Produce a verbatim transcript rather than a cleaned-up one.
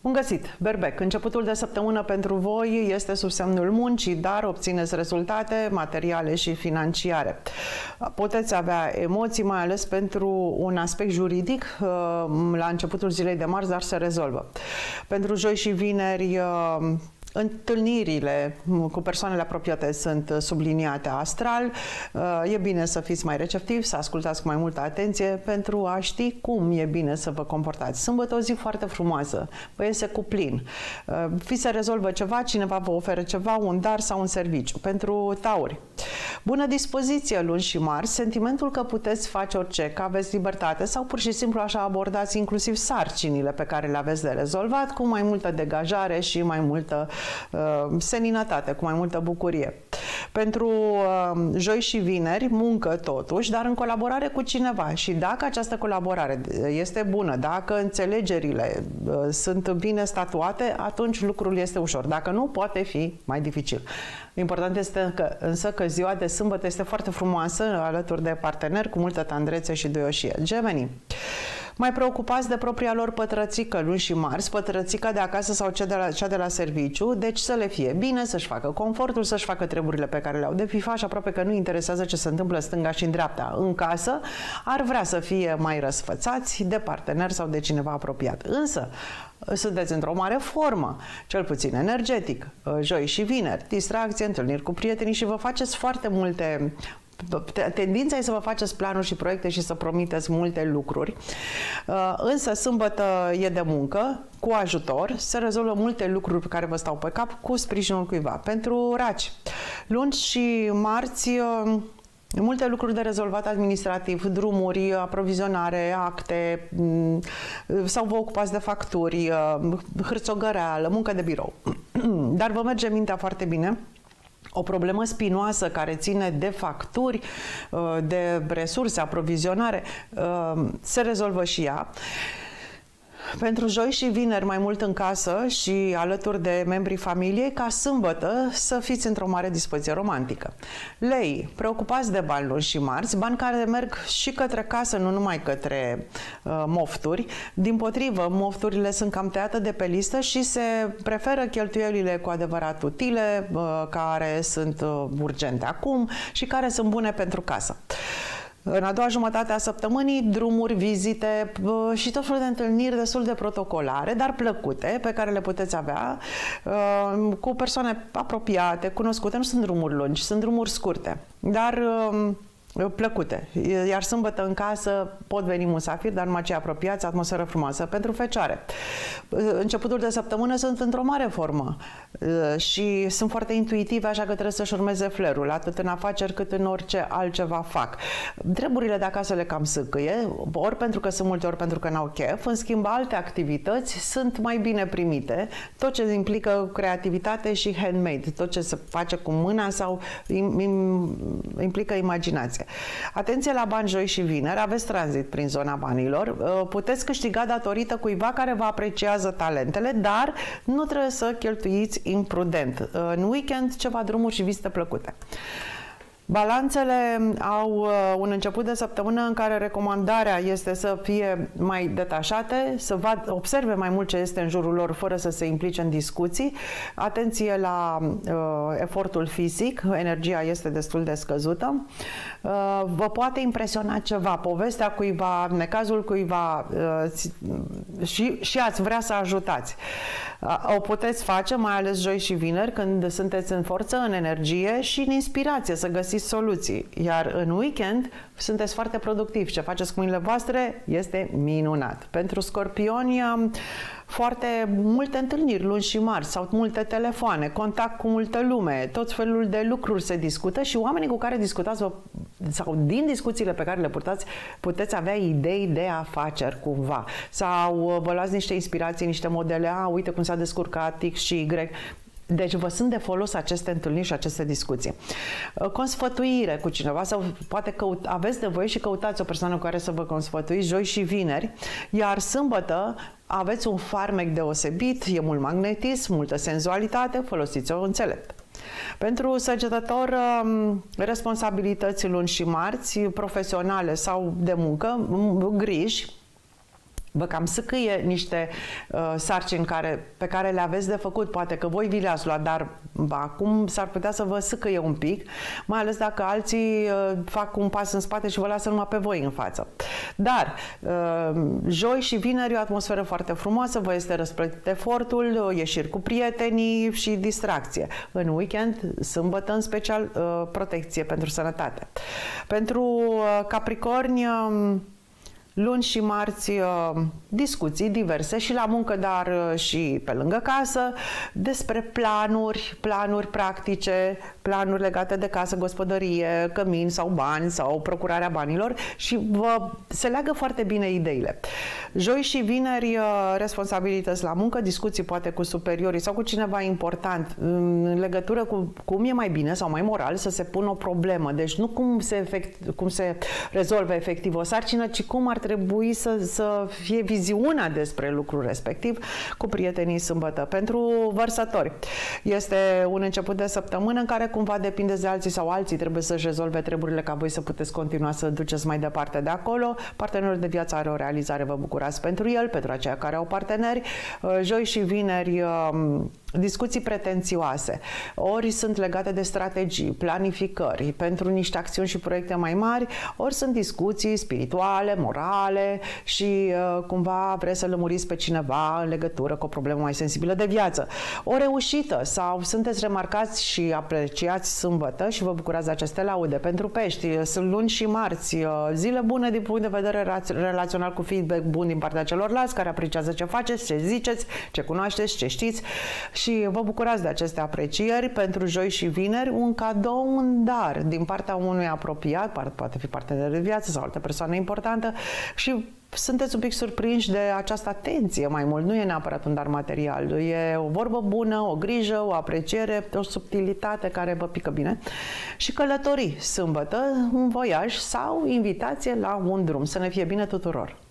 Bun găsit! Berbec, începutul de săptămână pentru voi este sub semnul muncii, dar obțineți rezultate materiale și financiare. Puteți avea emoții, mai ales pentru un aspect juridic, la începutul zilei de marți, dar se rezolvă. Pentru joi și vineri, întâlnirile cu persoanele apropiate sunt subliniate astral. E bine să fiți mai receptivi, să ascultați cu mai multă atenție pentru a ști cum e bine să vă comportați. Sâmbătă o zi foarte frumoasă, vă iese cu plin. Fi se rezolvă ceva, cineva vă oferă ceva, un dar sau un serviciu. Pentru tauri, bună dispoziție luni și marți, sentimentul că puteți face orice, că aveți libertate sau pur și simplu așa abordați inclusiv sarcinile pe care le aveți de rezolvat cu mai multă degajare și mai multă uh, seninătate, cu mai multă bucurie. Pentru uh, joi și vineri, muncă totuși, dar în colaborare cu cineva, și dacă această colaborare este bună, dacă înțelegerile uh, sunt bine statuate, atunci lucrul este ușor. Dacă nu, poate fi mai dificil. Important este că, însă că ziua de sâmbătă este foarte frumoasă, alături de parteneri, cu multă tandrețe și duioșie. Gemeni, mai preocupați de propria lor pătrățică luni și marți, pătrățica de acasă sau cea de la, cea de la serviciu, deci să le fie bine, să-și facă confortul, să-și facă treburile pe care le-au de FIFA și aproape că nu interesează ce se întâmplă stânga și în dreapta. În casă ar vrea să fie mai răsfățați de partener sau de cineva apropiat. Însă, sunteți într-o mare formă, cel puțin energetic, joi și vineri, distracție, întâlniri cu prietenii și vă faceți foarte multe. Tendința e să vă faceți planuri și proiecte și să promiteți multe lucruri. Însă sâmbătă e de muncă, cu ajutor, se rezolvă multe lucruri pe care vă stau pe cap cu sprijinul cuiva. Pentru raci, luni și marți, multe lucruri de rezolvat administrativ, drumuri, aprovizionare, acte, sau vă ocupați de facturi, hârțogăreală, muncă de birou. Dar vă merge mintea foarte bine. O problemă spinoasă care ține de facturi, de resurse, aprovizionare, se rezolvă și ea. Pentru joi și vineri mai mult în casă și alături de membrii familiei, ca sâmbătă să fiți într-o mare dispoziție romantică. Lei, preocupați de bani luni și marți, bani care merg și către casă, nu numai către uh, mofturi. Dimpotrivă, mofturile sunt cam tăiate de pe listă și se preferă cheltuielile cu adevărat utile, uh, care sunt uh, urgente acum și care sunt bune pentru casă. În a doua jumătate a săptămânii, drumuri, vizite și tot felul de întâlniri destul de protocolare, dar plăcute, pe care le puteți avea cu persoane apropiate, cunoscute. Nu sunt drumuri lungi, sunt drumuri scurte, dar plăcute. Iar sâmbătă în casă pot veni musafiri, dar numai cei apropiați, atmosferă frumoasă. Pentru fecioare, începutul de săptămână sunt într-o mare formă și sunt foarte intuitive, așa că trebuie să-și urmeze flerul, atât în afaceri cât în orice altceva fac. Treburile de acasă le cam sâcâie, ori pentru că sunt multe, ori pentru că n-au chef. În schimb, alte activități sunt mai bine primite. Tot ce implică creativitate și handmade, tot ce se face cu mâna sau implică imaginație. Atenție la bani joi și vineri, aveți tranzit prin zona banilor, puteți câștiga datorită cuiva care vă apreciază talentele, dar nu trebuie să cheltuiți imprudent. În weekend, ceva drumuri și vizite plăcute. Balanțele au un început de săptămână în care recomandarea este să fie mai detașate, să observe mai mult ce este în jurul lor fără să se implice în discuții. Atenție la uh, efortul fizic, energia este destul de scăzută. Uh, vă poate impresiona ceva, povestea cuiva, necazul cuiva uh, și, și ați vrea să ajutați. Uh, o puteți face, mai ales joi și vineri, când sunteți în forță, în energie și în inspirație să găsiți soluții. Iar în weekend sunteți foarte productivi. Ce faceți cu mâinile voastre este minunat. Pentru scorpioni, foarte multe întâlniri luni și marți sau multe telefoane, contact cu multă lume, tot felul de lucruri se discută și oamenii cu care discutați sau din discuțiile pe care le purtați puteți avea idei de afaceri cumva sau vă luați niște inspirații, niște modele, a, uite cum s-a descurcat X și Y. Deci vă sunt de folos aceste întâlniri și aceste discuții. Consfătuire cu cineva sau poate că aveți nevoie și căutați o persoană cu care să vă consfătuiți joi și vineri, iar sâmbătă aveți un farmec deosebit, e mult magnetism, multă senzualitate, folosiți-o înțelept. Pentru săgetător, responsabilități luni și marți, profesionale sau de muncă, griji, vă cam sâcâie niște uh, sarcini care, pe care le aveți de făcut. Poate că voi vi le-ați luat, dar acum s-ar putea să vă sâcâie un pic, mai ales dacă alții uh, fac un pas în spate și vă lasă numai pe voi în față. Dar uh, joi și vineri e o atmosferă foarte frumoasă, vă este răsplătit efortul, ieșiri cu prietenii și distracție. În weekend, sâmbătă în special, uh, protecție pentru sănătate. Pentru uh, Capricorni, uh, luni și marți, discuții diverse și la muncă, dar și pe lângă casă, despre planuri, planuri practice, planuri legate de casă, gospodărie, cămin sau bani sau procurarea banilor și vă se leagă foarte bine ideile. Joi și vineri, responsabilități la muncă, discuții poate cu superiorii sau cu cineva important în legătură cu cum e mai bine sau mai moral să se pună o problemă. Deci nu cum se, efect, cum se rezolvă efectiv o sarcină, ci cum ar trebui să, să fie viziunea despre lucrul respectiv cu prietenii sâmbătă. Pentru vărsători este un început de săptămână în care cumva depindeți de alții sau alții trebuie să-și rezolve treburile ca voi să puteți continua să duceți mai departe de acolo. Partenerul de viață are o realizare, vă bucurați pentru el, pentru aceia care au parteneri. Joi și vineri discuții pretențioase, ori sunt legate de strategii, planificări pentru niște acțiuni și proiecte mai mari, ori sunt discuții spirituale, morale și uh, cumva vreți să lămuriți pe cineva în legătură cu o problemă mai sensibilă de viață. O reușită sau sunteți remarcați și apreciați sâmbătă și vă bucurați de aceste laude. Pentru pești sunt luni și marți, uh, zile bune din punct de vedere relațional, cu feedback bun din partea celorlalți care apreciază ce faceți, ce ziceți, ce cunoașteți, ce știți și vă bucurați de aceste aprecieri. Pentru joi și vineri, un cadou, un dar din partea unui apropiat, poate fi partener de viață sau altă persoană importantă și sunteți un pic surprinși de această atenție mai mult. Nu e neapărat un dar material, e o vorbă bună, o grijă, o apreciere, o subtilitate care vă pică bine. Și călătorii sâmbătă, un voiaj sau invitație la un drum. Să ne fie bine tuturor!